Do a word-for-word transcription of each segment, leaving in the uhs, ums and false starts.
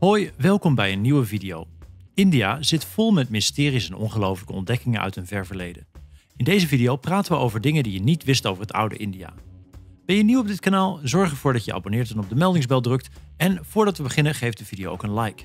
Hoi, welkom bij een nieuwe video. India zit vol met mysteries en ongelooflijke ontdekkingen uit een ver verleden. In deze video praten we over dingen die je niet wist over het oude India. Ben je nieuw op dit kanaal? Zorg ervoor dat je abonneert en op de meldingsbel drukt. En voordat we beginnen, geef de video ook een like.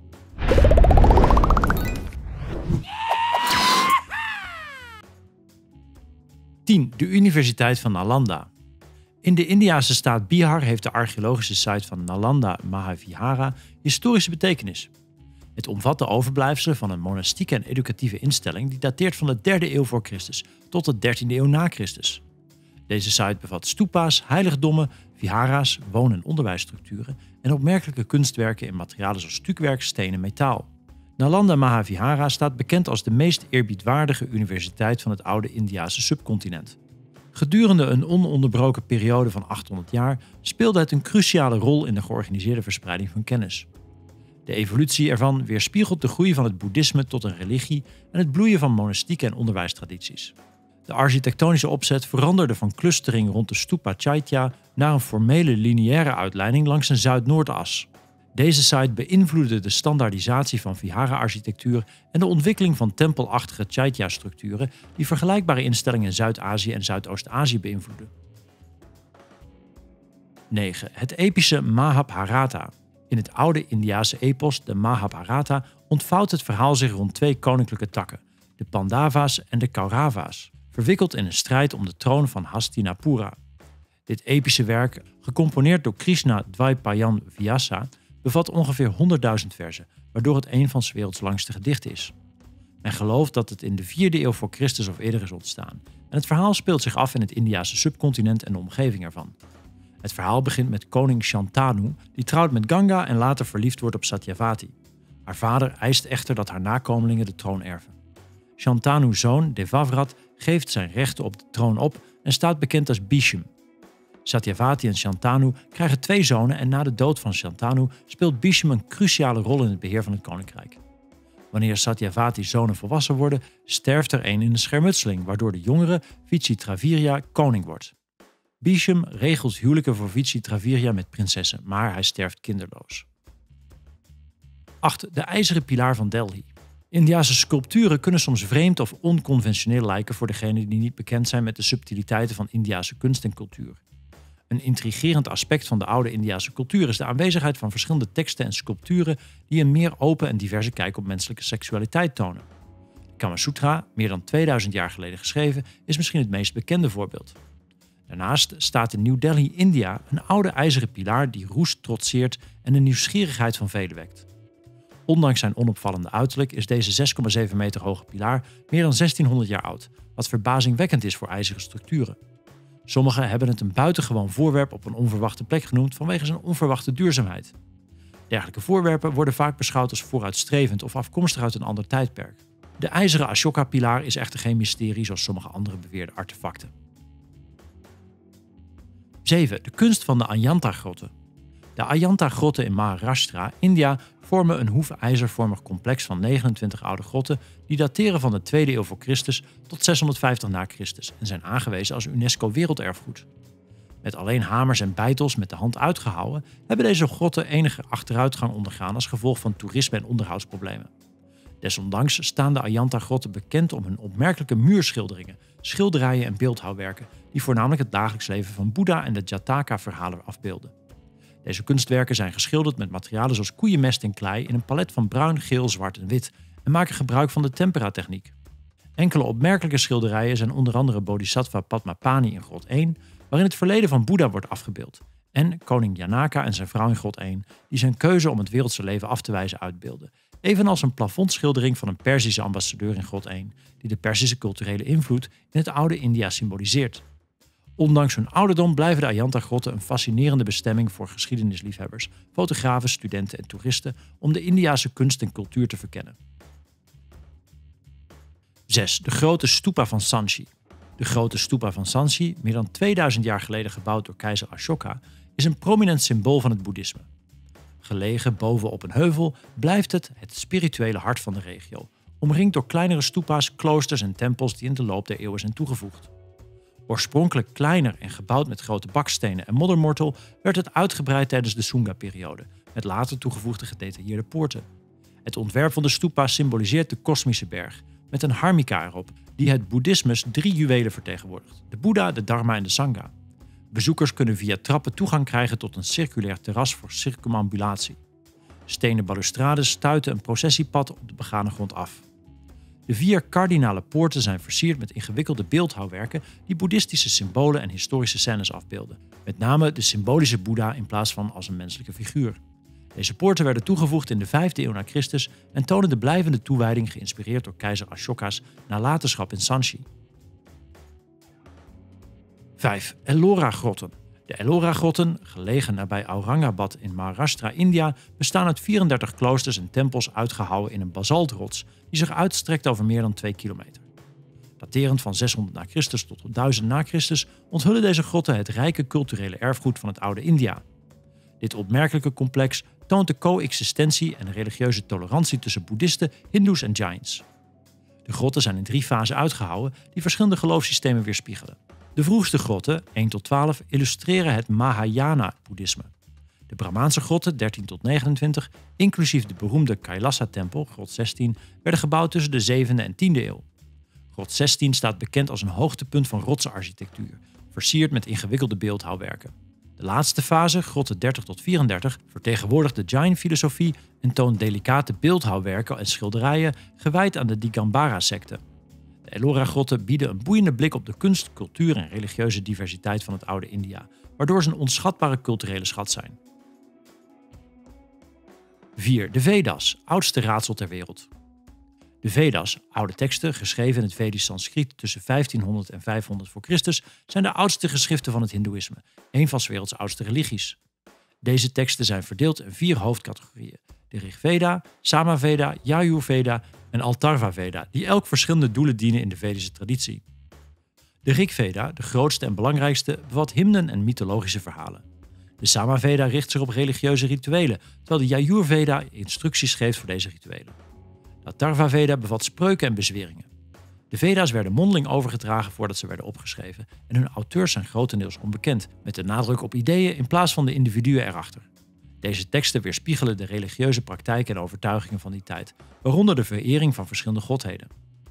tien. De Universiteit van Nalanda. In de Indiase staat Bihar heeft de archeologische site van Nalanda Mahavihara historische betekenis. Het omvat de overblijfselen van een monastieke en educatieve instelling die dateert van de derde eeuw voor Christus tot de dertiende eeuw na Christus. Deze site bevat stupa's, heiligdommen, vihara's, woon- en onderwijsstructuren en opmerkelijke kunstwerken in materialen zoals stukwerk, steen en metaal. Nalanda Mahavihara staat bekend als de meest eerbiedwaardige universiteit van het oude Indiase subcontinent. Gedurende een ononderbroken periode van achthonderd jaar speelde het een cruciale rol in de georganiseerde verspreiding van kennis. De evolutie ervan weerspiegelt de groei van het boeddhisme tot een religie en het bloeien van monastieke en onderwijstradities. De architectonische opzet veranderde van clustering rond de stupa chaitya naar een formele lineaire uitleiding langs een zuid-noordas. Deze site beïnvloedde de standaardisatie van vihara-architectuur en de ontwikkeling van tempelachtige chaitya-structuren die vergelijkbare instellingen in Zuid-Azië en Zuidoost-Azië beïnvloeden. negen. Het epische Mahabharata. In het oude Indiase epos, de Mahabharata, ontvouwt het verhaal zich rond twee koninklijke takken, de Pandava's en de Kaurava's, verwikkeld in een strijd om de troon van Hastinapura. Dit epische werk, gecomponeerd door Krishna Dvaipayan Vyasa, bevat ongeveer honderdduizend verzen, waardoor het een van 's werelds langste gedichten is. Men gelooft dat het in de vierde eeuw voor Christus of eerder is ontstaan en het verhaal speelt zich af in het Indiase subcontinent en de omgeving ervan. Het verhaal begint met koning Shantanu, die trouwt met Ganga en later verliefd wordt op Satyavati. Haar vader eist echter dat haar nakomelingen de troon erven. Shantanu's zoon Devavrat geeft zijn rechten op de troon op en staat bekend als Bhishma. Satyavati en Shantanu krijgen twee zonen en na de dood van Shantanu speelt Bhishma een cruciale rol in het beheer van het koninkrijk. Wanneer Satyavati's zonen volwassen worden, sterft er een in een schermutseling, waardoor de jongere Vichitravirya koning wordt. Bhishma regelt huwelijken voor Vichitravirya met prinsessen, maar hij sterft kinderloos. acht. De ijzeren pilaar van Delhi. Indiase sculpturen kunnen soms vreemd of onconventioneel lijken voor degenen die niet bekend zijn met de subtiliteiten van Indiase kunst en cultuur. Een intrigerend aspect van de oude Indiase cultuur is de aanwezigheid van verschillende teksten en sculpturen die een meer open en diverse kijk op menselijke seksualiteit tonen. De Kama Sutra, meer dan tweeduizend jaar geleden geschreven, is misschien het meest bekende voorbeeld. Daarnaast staat in New Delhi, India, een oude ijzeren pilaar die roest trotseert en de nieuwsgierigheid van velen wekt. Ondanks zijn onopvallende uiterlijk is deze zes komma zeven meter hoge pilaar meer dan zestienhonderd jaar oud, wat verbazingwekkend is voor ijzeren structuren. Sommigen hebben het een buitengewoon voorwerp op een onverwachte plek genoemd vanwege zijn onverwachte duurzaamheid. Dergelijke voorwerpen worden vaak beschouwd als vooruitstrevend of afkomstig uit een ander tijdperk. De ijzeren Ashoka-pilaar is echter geen mysterie zoals sommige andere beweerde artefacten. zeven. De kunst van de Ajanta-grotten. De Ajanta-grotten in Maharashtra, India, vormen een hoefijzervormig complex van negenentwintig oude grotten die dateren van de tweede eeuw voor Christus tot zeshonderdvijftig na Christus en zijn aangewezen als UNESCO Werelderfgoed. Met alleen hamers en beitels met de hand uitgehouwen hebben deze grotten enige achteruitgang ondergaan als gevolg van toerisme en onderhoudsproblemen. Desondanks staan de Ajanta-grotten bekend om hun opmerkelijke muurschilderingen, schilderijen en beeldhouwwerken die voornamelijk het dagelijks leven van Boeddha en de Jataka-verhalen afbeelden. Deze kunstwerken zijn geschilderd met materialen zoals koeienmest en klei in een palet van bruin, geel, zwart en wit en maken gebruik van de tempera-techniek. Enkele opmerkelijke schilderijen zijn onder andere Bodhisattva Padmapani in grot één, waarin het verleden van Boeddha wordt afgebeeld, en koning Janaka en zijn vrouw in grot één, die zijn keuze om het wereldse leven af te wijzen uitbeelden, evenals een plafondschildering van een Perzische ambassadeur in grot één, die de Perzische culturele invloed in het oude India symboliseert. Ondanks hun ouderdom blijven de Ajanta-grotten een fascinerende bestemming voor geschiedenisliefhebbers, fotografen, studenten en toeristen om de Indiase kunst en cultuur te verkennen. zes. De grote stupa van Sanchi. De grote stupa van Sanchi, meer dan tweeduizend jaar geleden gebouwd door keizer Ashoka, is een prominent symbool van het boeddhisme. Gelegen bovenop een heuvel blijft het het spirituele hart van de regio, omringd door kleinere stupa's, kloosters en tempels die in de loop der eeuwen zijn toegevoegd. Oorspronkelijk kleiner en gebouwd met grote bakstenen en moddermortel, werd het uitgebreid tijdens de Sunga-periode, met later toegevoegde gedetailleerde poorten. Het ontwerp van de stupa symboliseert de kosmische berg, met een harmika erop, die het boeddhismes drie juwelen vertegenwoordigt: de Boeddha, de Dharma en de Sangha. Bezoekers kunnen via trappen toegang krijgen tot een circulair terras voor circumambulatie. Stenen balustrades stuiten een processiepad op de begane grond af. De vier kardinale poorten zijn versierd met ingewikkelde beeldhouwwerken die boeddhistische symbolen en historische scènes afbeelden. Met name de symbolische Boeddha in plaats van als een menselijke figuur. Deze poorten werden toegevoegd in de vijfde eeuw na Christus en tonen de blijvende toewijding geïnspireerd door keizer Ashoka's nalatenschap in Sanchi. vijf. Ellora-grotten. De Ellora-grotten, gelegen nabij Aurangabad in Maharashtra, India, bestaan uit vierendertig kloosters en tempels uitgehouwen in een basaltrots die zich uitstrekt over meer dan twee kilometer. Daterend van zeshonderd na Christus tot duizend na Christus onthullen deze grotten het rijke culturele erfgoed van het oude India. Dit opmerkelijke complex toont de coexistentie en de religieuze tolerantie tussen boeddhisten, hindoes en jains. De grotten zijn in drie fasen uitgehouwen die verschillende geloofssystemen weerspiegelen. De vroegste grotten, één tot twaalf, illustreren het Mahayana-boeddhisme. De Brahmaanse grotten, dertien tot negenentwintig, inclusief de beroemde Kailasa-tempel, grot zestien, werden gebouwd tussen de zevende en tiende eeuw. Grot zestien staat bekend als een hoogtepunt van rotsenarchitectuur, versierd met ingewikkelde beeldhouwwerken. De laatste fase, grotten dertig tot vierendertig, vertegenwoordigt de Jain-filosofie en toont delicate beeldhouwwerken en schilderijen gewijd aan de Digambara-secte. De Ellora-grotten bieden een boeiende blik op de kunst, cultuur en religieuze diversiteit van het oude India, waardoor ze een onschatbare culturele schat zijn. vier. De Veda's, oudste raadsel ter wereld. De Veda's, oude teksten geschreven in het Vedisch Sanskriet tussen vijftienhonderd en vijfhonderd voor Christus, zijn de oudste geschriften van het Hindoeïsme, een van 's werelds oudste religies. Deze teksten zijn verdeeld in vier hoofdcategorieën: de Rigveda, Samaveda, Yajurveda en Atharva Veda, die elk verschillende doelen dienen in de Vedische traditie. De Rigveda, de grootste en belangrijkste, bevat hymnen en mythologische verhalen. De Samaveda richt zich op religieuze rituelen, terwijl de Yajurveda instructies geeft voor deze rituelen. De Atharva Veda bevat spreuken en bezweringen. De Veda's werden mondeling overgedragen voordat ze werden opgeschreven en hun auteurs zijn grotendeels onbekend, met de nadruk op ideeën in plaats van de individuen erachter. Deze teksten weerspiegelen de religieuze praktijken en overtuigingen van die tijd, waaronder de verering van verschillende godheden.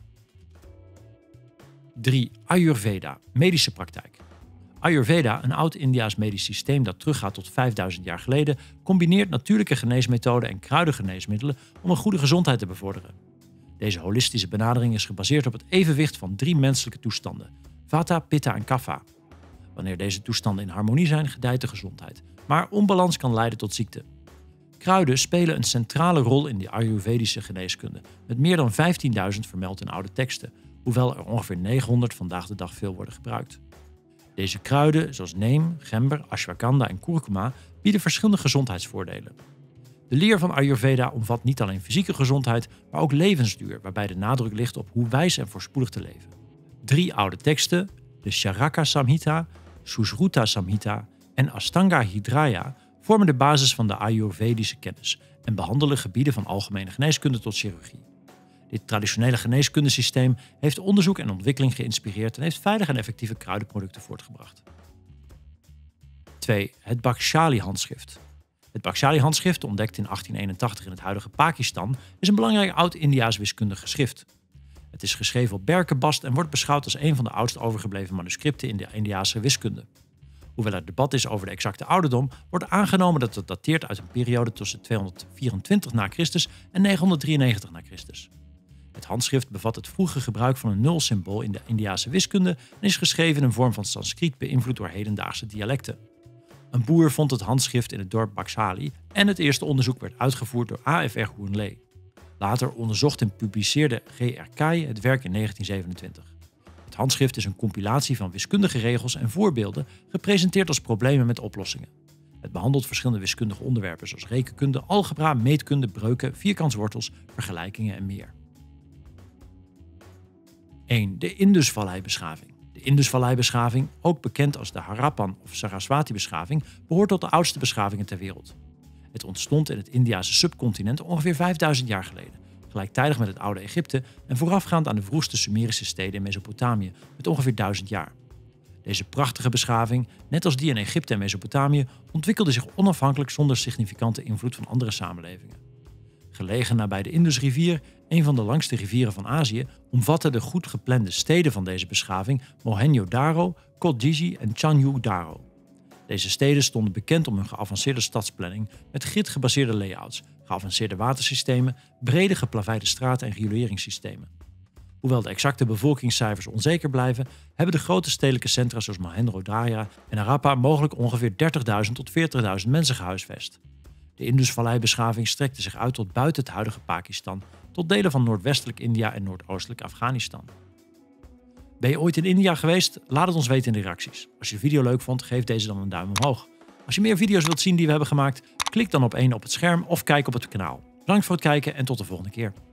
drie. Ayurveda, medische praktijk. Ayurveda, een oud-Indiaas medisch systeem dat teruggaat tot vijfduizend jaar geleden, combineert natuurlijke geneesmethoden en kruidengeneesmiddelen om een goede gezondheid te bevorderen. Deze holistische benadering is gebaseerd op het evenwicht van drie menselijke toestanden: Vata, Pitta en Kapha. Wanneer deze toestanden in harmonie zijn, gedijt de gezondheid, maar onbalans kan leiden tot ziekte. Kruiden spelen een centrale rol in de Ayurvedische geneeskunde, met meer dan vijftienduizend vermeld in oude teksten, hoewel er ongeveer negenhonderd vandaag de dag veel worden gebruikt. Deze kruiden, zoals neem, gember, ashwagandha en kurkuma, bieden verschillende gezondheidsvoordelen. De leer van Ayurveda omvat niet alleen fysieke gezondheid, maar ook levensduur, waarbij de nadruk ligt op hoe wijs en voorspoedig te leven. Drie oude teksten, de Charaka Samhita, Sushruta Samhita en Astanga Hridaya, vormen de basis van de Ayurvedische kennis en behandelen gebieden van algemene geneeskunde tot chirurgie. Dit traditionele geneeskundesysteem heeft onderzoek en ontwikkeling geïnspireerd en heeft veilige en effectieve kruidenproducten voortgebracht. twee. Het Bakshali-handschrift. Het Bakshali-handschrift, ontdekt in achttien eenentachtig in het huidige Pakistan, is een belangrijk oud-Indiaas wiskundig geschrift. Het is geschreven op berkenbast en wordt beschouwd als een van de oudst overgebleven manuscripten in de Indiase wiskunde. Hoewel er debat is over de exacte ouderdom, wordt aangenomen dat het dateert uit een periode tussen tweehonderdvierentwintig na Christus en negenhonderddrieënnegentig na Christus. Het handschrift bevat het vroege gebruik van een nul-symbool in de Indiase wiskunde en is geschreven in een vorm van Sanskriet beïnvloed door hedendaagse dialecten. Een boer vond het handschrift in het dorp Bakshali en het eerste onderzoek werd uitgevoerd door A F R Hoernlee. Later onderzocht en publiceerde G R Kay het werk in negentien zevenentwintig. Het handschrift is een compilatie van wiskundige regels en voorbeelden, gepresenteerd als problemen met oplossingen. Het behandelt verschillende wiskundige onderwerpen zoals rekenkunde, algebra, meetkunde, breuken, vierkantswortels, vergelijkingen en meer. één. De Indusvallei-beschaving. De Indusvallei-beschaving, ook bekend als de Harappan of Saraswati-beschaving, behoort tot de oudste beschavingen ter wereld. Het ontstond in het Indiase subcontinent ongeveer vijfduizend jaar geleden, gelijktijdig met het oude Egypte en voorafgaand aan de vroegste Sumerische steden in Mesopotamië met ongeveer duizend jaar. Deze prachtige beschaving, net als die in Egypte en Mesopotamië, ontwikkelde zich onafhankelijk zonder significante invloed van andere samenlevingen. Gelegen nabij de Indusrivier, een van de langste rivieren van Azië, omvatten de goed geplande steden van deze beschaving Mohenjo-daro, Kotgiji en Chanyu-daro. Deze steden stonden bekend om hun geavanceerde stadsplanning met grid-gebaseerde layouts, geavanceerde watersystemen, brede geplaveide straten en rioleringssystemen. Hoewel de exacte bevolkingscijfers onzeker blijven, hebben de grote stedelijke centra zoals Mohenjo-daro en Harappa mogelijk ongeveer dertigduizend tot veertigduizend mensen gehuisvest. De Indusvallei-beschaving strekte zich uit tot buiten het huidige Pakistan, tot delen van noordwestelijk India en noordoostelijk Afghanistan. Ben je ooit in India geweest? Laat het ons weten in de reacties. Als je de video leuk vond, geef deze dan een duim omhoog. Als je meer video's wilt zien die we hebben gemaakt, klik dan op één op het scherm of kijk op het kanaal. Bedankt voor het kijken en tot de volgende keer.